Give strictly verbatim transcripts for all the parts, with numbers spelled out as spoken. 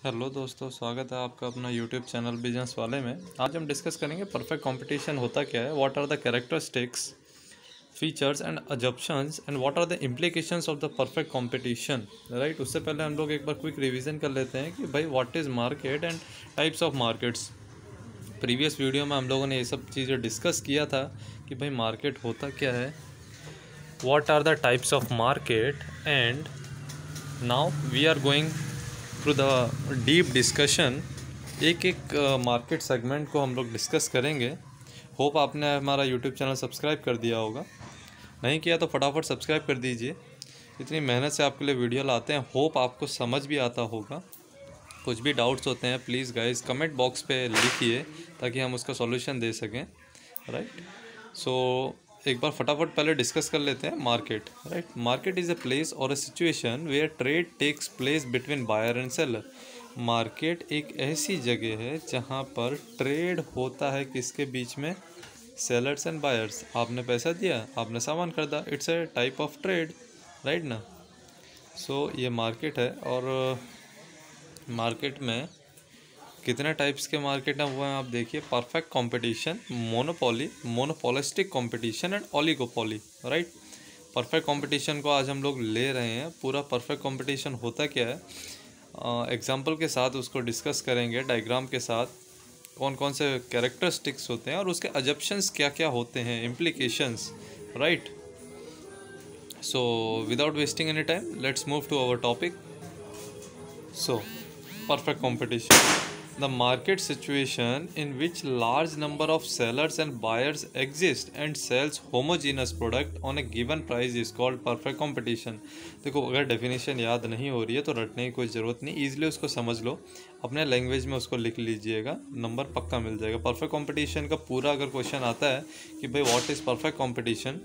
Hello दोस्तों, स्वागत है आपका अपना यूट्यूब चैनल बिजनेस वाले में। आज हम डिस्कस करेंगे परफेक्ट कंपटीशन होता क्या है, what are the characteristics, features and assumptions and what are the implications of the perfect competition. Right, उससे पहले हम लोग एक बार क्विक रिवीजन कर लेते हैं कि भाई what is market and types of markets. Previous video में हम लोगों ने ये सब चीज़ें डिस्कस किया था कि भाई मार्केट होता क्या है, what are the types of market, and now we are going through the deep discussion. एक एक मार्केट uh, सेगमेंट को हम लोग डिस्कस करेंगे। होप आपने हमारा यूट्यूब चैनल सब्सक्राइब कर दिया होगा, नहीं किया तो फटाफट सब्सक्राइब कर दीजिए। इतनी मेहनत से आपके लिए वीडियो लाते हैं, होप आपको समझ भी आता होगा। कुछ भी डाउट्स होते हैं प्लीज़ गाइस कमेंट बॉक्स पे लिखिए ताकि हम उसका सॉल्यूशन दे सकें। राइट, सो एक बार फटाफट पहले डिस्कस कर लेते हैं market. Right, market is a place और a situation where trade takes place between buyer and seller. Market एक ऐसी जगह है जहाँ पर ट्रेड होता है किसके बीच में, सेलर्स एंड बायर्स। आपने पैसा दिया, आपने सामान खरीदा, it's a type of trade. Right ना, सो so, ये मार्केट है। और मार्केट में कितने टाइप्स के मार्केट हैं वो हैं आप देखिए, perfect competition, monopoly, monopolistic competition and oligopoly. Right, perfect competition को आज हम लोग ले रहे हैं। पूरा परफेक्ट कंपटीशन होता क्या है, एग्जांपल uh, के साथ उसको डिस्कस करेंगे, डायग्राम के साथ, कौन कौन से कैरेक्टरिस्टिक्स होते हैं और उसके अजम्पशंस क्या क्या होते हैं, implications. Right, so without wasting any time let's move to our topic. So perfect competition, the market situation in which large number of sellers and buyers exist and sells homogeneous product on a given price is called perfect competition। देखो, अगर definition याद नहीं हो रही है तो रटने की कोई ज़रूरत नहीं, ईजिली उसको समझ लो, अपने लैंग्वेज में उसको लिख लीजिएगा, नंबर पक्का मिल जाएगा। परफेक्ट कंपटीशन का पूरा अगर क्वेश्चन आता है कि भाई what is perfect competition,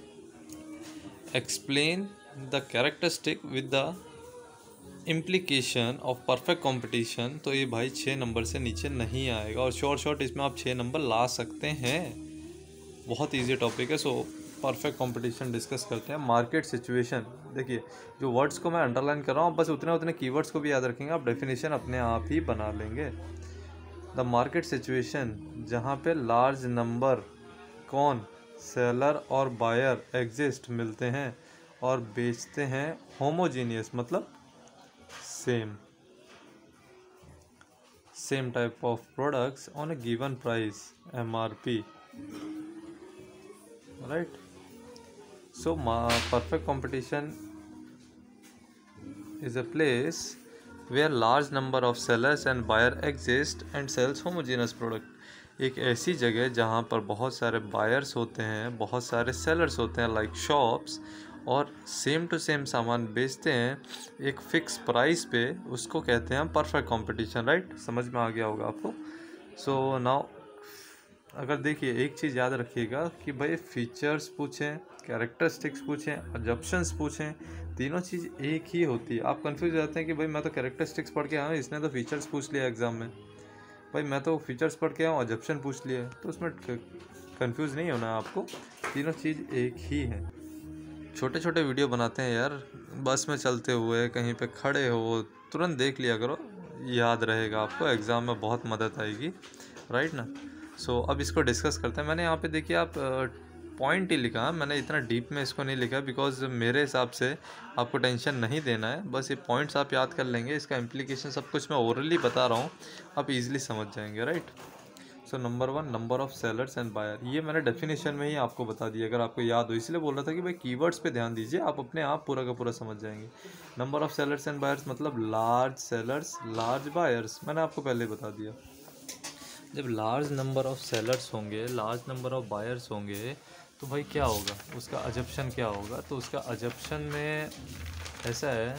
explain the characteristic with the implication of perfect competition, तो ये भाई छः नंबर से नीचे नहीं आएगा और शॉर्ट शॉर्ट इसमें आप छः नंबर ला सकते हैं। बहुत इजी टॉपिक है। सो परफेक्ट कंपटीशन डिस्कस करते हैं। मार्केट सिचुएशन, देखिए जो वर्ड्स को मैं अंडरलाइन कर रहा हूँ बस उतने उतने कीवर्ड्स को भी याद रखेंगे, आप डेफिनेशन अपने आप ही बना लेंगे। द मार्केट सिचुएशन जहाँ पे लार्ज नंबर, कौन, सेलर और बायर एग्जिस्ट, मिलते हैं और बेचते हैं, होमोजीनियस मतलब same same type of products on a given price, M R P. Right, so perfect competition is a place where large number of sellers and buyer exist and sells homogeneous product। एक ऐसी जगह जहाँ पर बहुत सारे buyers होते हैं, बहुत सारे सेलर्स होते हैं लाइक शॉप्स, और सेम टू सेम सामान बेचते हैं एक फ़िक्स प्राइस पे, उसको कहते हैं परफेक्ट कंपटीशन। राइट, समझ में आ गया होगा आपको। सो नाउ अगर देखिए एक चीज़ याद रखिएगा कि भाई फीचर्स पूछें, कैरेक्टरिस्टिक्स पूछें, अजम्पशंस पूछें, तीनों चीज़ एक ही होती है। आप कंफ्यूज हो जाते हैं कि भाई मैं तो कैरेक्टरिस्टिक्स पढ़ के आया हूँ, इसने तो फीचर्स पूछ लिया एग्ज़ाम में, भाई मैं तो फीचर्स पढ़ के आया हूँ अजम्पशन पूछ लिया, तो उसमें कंफ्यूज नहीं होना है आपको, तीनों चीज़ एक ही है। छोटे छोटे वीडियो बनाते हैं यार, बस में चलते हुए, कहीं पे खड़े हो, तुरंत देख लिया करो, याद रहेगा आपको, एग्ज़ाम में बहुत मदद आएगी। राइट ना, सो अब इसको डिस्कस करते हैं। मैंने यहाँ पे देखिए आप पॉइंट ही लिखा, मैंने इतना डीप में इसको नहीं लिखा बिकॉज मेरे हिसाब से आपको टेंशन नहीं देना है, बस ये पॉइंट्स आप याद कर लेंगे, इसका इम्प्लीकेशन सब कुछ मैं ओरली बता रहा हूँ, आप इजीली समझ जाएंगे। Right, so number one, number of sellers and buyer, ये मैंने डेफिनेशन में ही आपको बता दिया, अगर आपको याद हो, इसलिए बोल रहा था कि भाई कीवर्ड्स पे ध्यान दीजिए, आप अपने आप पूरा का पूरा समझ जाएंगे। Number of sellers and buyers मतलब लार्ज सेलर्स, लार्ज बायर्स, मैंने आपको पहले बता दिया। जब लार्ज नंबर ऑफ सेलर्स होंगे, लार्ज नंबर ऑफ बायर्स होंगे, तो भाई क्या होगा, उसका अजम्पशन क्या होगा, तो उसका अजम्पशन में ऐसा है,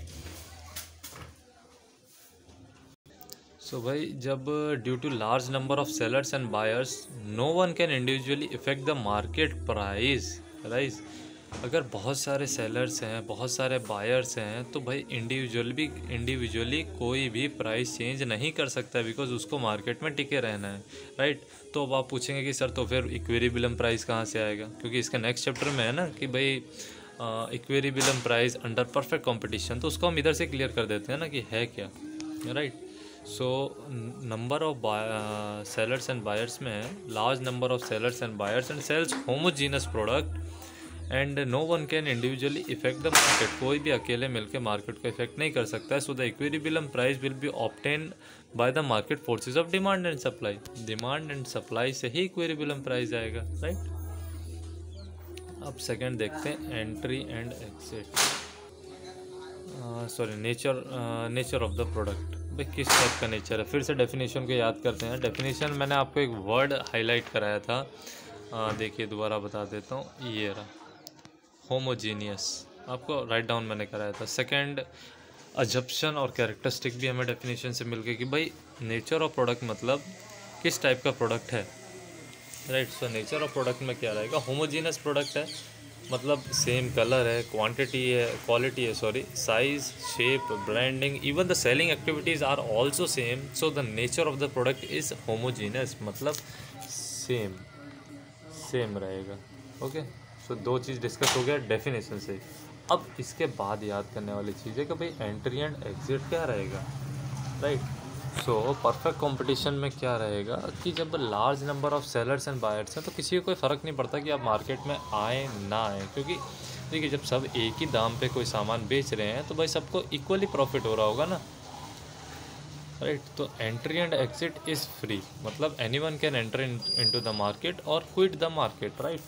सो so भाई जब due to large number of sellers and buyers no one can individually effect the market price. Rice, अगर बहुत सारे सेलर्स हैं, बहुत सारे बायर्स हैं, तो भाई इंडिविजुअल भी इंडिविजुअली कोई भी प्राइस चेंज नहीं कर सकता बिकॉज उसको मार्केट में टिके रहना है। राइट, तो अब आप पूछेंगे कि सर तो फिर इक्विलिब्रियम प्राइस कहाँ से आएगा, क्योंकि इसका नेक्स्ट चैप्टर में है ना कि भाई equilibrium price under perfect competition, तो उसको हम इधर से क्लियर कर देते हैं ना कि है क्या। Right. So number of sellers and buyers में है, large number of sellers and buyers and sells homogeneous product and no one can individually effect the market. कोई भी अकेले मिलकर मार्केट को इफेक्ट नहीं कर सकता है। So the equilibrium price will be obtain by the market forces of demand and supply. Demand and supply से ही इक्विलिब्रियम प्राइस आएगा, राइट। अब सेकंड देखते हैं, entry and exit, sorry nature nature of the product. भाई किस type का nature है, फिर से डेफिनेशन को याद करते हैं। डेफिनेशन मैंने आपको एक वर्ड हाईलाइट कराया था, uh, देखिए दोबारा बता देता हूँ, ये रहा होमोजीनियस, आपको राइट डाउन मैंने कराया था। सेकंड अजप्शन और कैरेक्टरिस्टिक भी हमें डेफिनेशन से मिल गई कि भाई नेचर ऑफ प्रोडक्ट मतलब किस टाइप का प्रोडक्ट है, right. So nature of product में क्या रहेगा, होमोजीनस प्रोडक्ट है मतलब सेम कलर है, क्वांटिटी है, क्वालिटी है, sorry size, shape, branding, even the selling activities are also same. So the nature of the product is homogeneous मतलब सेम सेम रहेगा। ओके, सो दो चीज़ डिस्कस हो गया डेफिनेशन से। अब इसके बाद याद करने वाली चीज़ है कि भाई एंट्री एंड एग्जिट क्या रहेगा, राइट। सो परफेक्ट कंपटीशन में क्या रहेगा कि जब large number of sellers and buyers हैं तो किसी को कोई फ़र्क नहीं पड़ता कि आप मार्केट में आए ना आए, क्योंकि देखिए जब सब एक ही दाम पे कोई सामान बेच रहे हैं तो भाई सबको इक्वली प्रॉफिट हो रहा होगा ना, राइट। तो entry and exit is free मतलब any one can enter into the market और क्विट द मार्केट, राइट।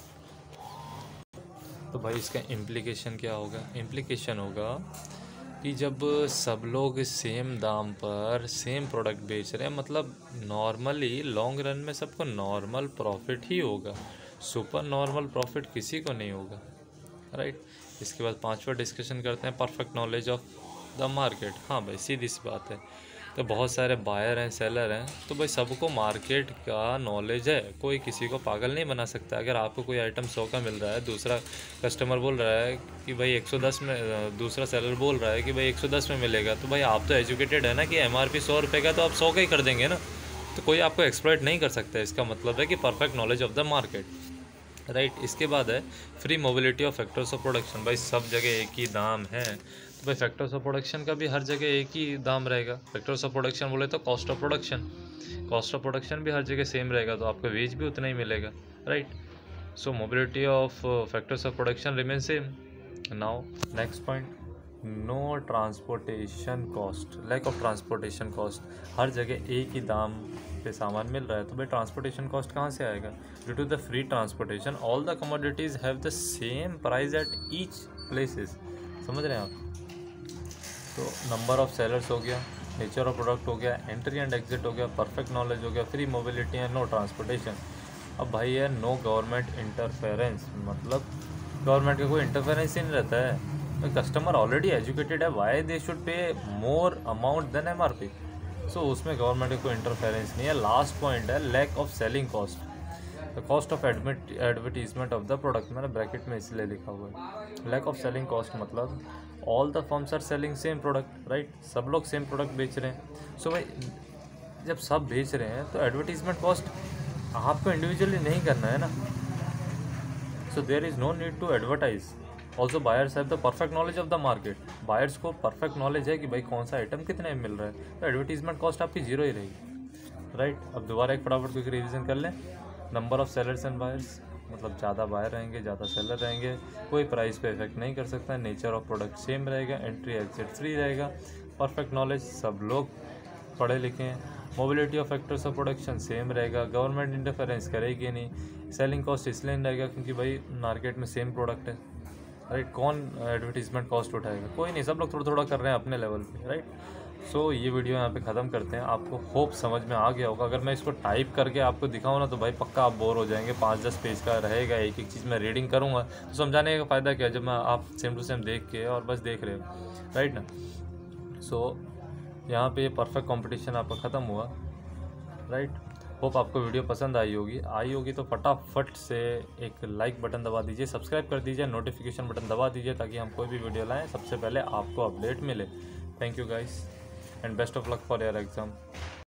तो भाई इसका इम्प्लीकेशन क्या होगा, इम्प्लीकेशन होगा कि जब सब लोग सेम दाम पर सेम प्रोडक्ट बेच रहे हैं मतलब नॉर्मली लॉन्ग रन में सबको नॉर्मल प्रॉफिट ही होगा, सुपर नॉर्मल प्रॉफिट किसी को नहीं होगा, राइट। इसके बाद पांचवा डिस्कशन करते हैं perfect knowledge of the market. हाँ भाई सीधी सी बात है, तो बहुत सारे बायर हैं, सेलर हैं, तो भाई सबको मार्केट का नॉलेज है, कोई किसी को पागल नहीं बना सकता। अगर आपको कोई आइटम सौ का मिल रहा है, दूसरा कस्टमर बोल रहा है कि भाई एक सौ दस में, दूसरा सेलर बोल रहा है कि भाई एक सौ दस में मिलेगा, तो भाई आप तो एजुकेटेड है ना कि एमआरपी सौ रुपये का तो आप सौ का ही कर देंगे ना, तो कोई आपको एक्सप्लॉइट नहीं कर सकता। इसका मतलब है कि perfect knowledge of the market, right. इसके बाद है free mobility of factors of production. भाई सब जगह एक ही दाम है तो भाई फैक्टर्स ऑफ प्रोडक्शन का भी हर जगह एक ही दाम रहेगा। फैक्टर्स ऑफ प्रोडक्शन बोले तो cost of production, cost of production भी हर जगह सेम रहेगा तो आपको वेज भी उतना ही मिलेगा, right. So mobility of factors of production remain same. Now next point, no transportation cost, lack of transportation cost. हर जगह एक ही दाम पे सामान मिल रहा है तो भाई ट्रांसपोर्टेशन कॉस्ट कहाँ से आएगा, due to the free transportation all the commodities have the same price at each places. समझ रहे हैं आप। तो नंबर ऑफ सेलर्स हो गया, नेचर ऑफ प्रोडक्ट हो गया, एंट्री एंड एग्जिट हो गया, परफेक्ट नॉलेज हो गया, फ्री मोबिलिटी है, नो ट्रांसपोर्टेशन। अब भाई है नो गवर्नमेंट इंटरफेरेंस, मतलब गवर्नमेंट का कोई इंटरफेरेंस ही नहीं रहता है। कस्टमर ऑलरेडी एजुकेटेड है, why they should pay more amount than M R P. So उसमें गवर्नमेंट का कोई इंटरफेरेंस नहीं है। लास्ट पॉइंट है lack of selling cost, the cost of admit advertisement of the product. मैंने ब्रैकेट में इसलिए लिखा हुआ है। लैक ऑफ सेलिंग कॉस्ट मतलब all the firms are selling same product, right. सब लोग सेम प्रोडक्ट बेच रहे हैं। सो so, भाई जब सब बेच रहे हैं तो एडवर्टीजमेंट कॉस्ट आपको इंडिविजुअली नहीं करना है ना। So there is no need to advertise. Also buyers have the perfect knowledge of the market. Buyers को परफेक्ट नॉलेज है कि भाई कौन सा आइटम कितने में मिल रहा है, तो एडवर्टीजमेंट कॉस्ट आपकी जीरो ही रहेगी, राइट। अब दोबारा एक फटाफट क्विक रिवीजन कर लें। Number of sellers and buyers मतलब ज़्यादा बायर रहेंगे, ज़्यादा सेलर रहेंगे, कोई प्राइस पे इफेक्ट नहीं कर सकता। नेचर ऑफ प्रोडक्ट सेम रहेगा, एंट्री एग्जिट फ्री रहेगा, परफेक्ट नॉलेज सब लोग पढ़े लिखे हैं, mobility of factors of production same रहेगा, गवर्नमेंट इंटरफेरेंस करेगी नहीं, सेलिंग कॉस्ट इसलिए नहीं रहेगा क्योंकि भाई मार्केट में सेम प्रोडक्ट है, राइट। कौन एडवर्टीजमेंट कॉस्ट उठाएगा, कोई नहीं, सब लोग थोड़ा थोड़ा कर रहे हैं अपने लेवल पे, राइट। सो so, ये वीडियो यहाँ पे ख़त्म करते हैं। आपको होप समझ में आ गया होगा। अगर मैं इसको टाइप करके आपको दिखाऊँ ना तो भाई पक्का आप बोर हो जाएंगे। पाँच दस पेज का रहेगा, एक एक चीज़ मैं रीडिंग करूँगा तो समझाने का फ़ायदा क्या, जब मैं आप सेम टू सेम देख के और बस देख रहे हो, राइट ना। सो so, यहाँ पे परफेक्ट कंपटीशन आपका ख़त्म हुआ, राइट। होप आपको वीडियो पसंद आई होगी आई होगी तो फटाफट से एक लाइक बटन दबा दीजिए, सब्सक्राइब कर दीजिए, नोटिफिकेशन बटन दबा दीजिए ताकि हम कोई भी वीडियो लाएं सबसे पहले आपको अपडेट मिले। Thank you guys and best of luck for your exam.